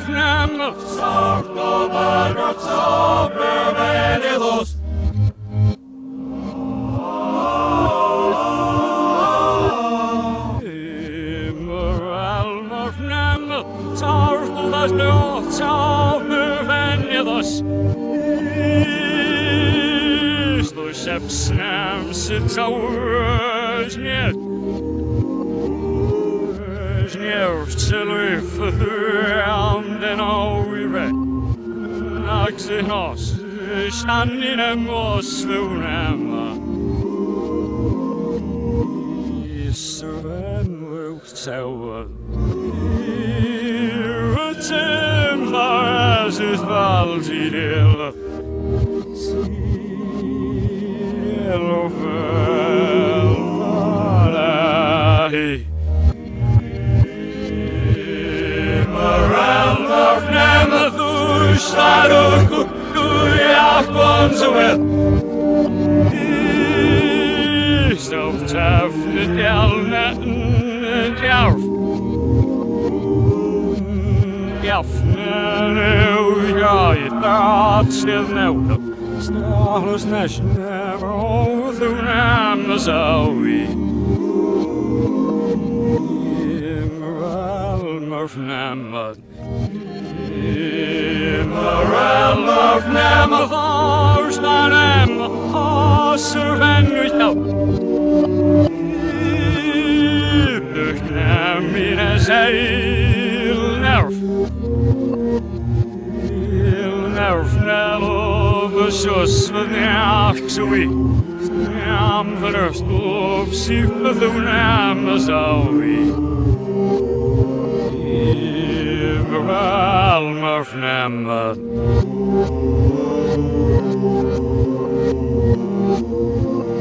nem szakta bárgat szabbervenidos. Imoralmar nem tartulas no szabbervenidos. Sepsnem sitzaurs niet. Celui verhuurden oude. Naxinos, standinem os vunem. Serven will Rutem as is valdidil. Starur kukuja konsumet. Stof tafne djalnatten djarf. Jafne uja I tatstil nauta. Starus nesnever overthunam azawi. Imralmurfnamad. Imoralmar nem varstanem servenus out. Nem in a zeil nerf. Nerf nelobus van jachtui. Nam verst op sifthunam azawi. Imoralmar nem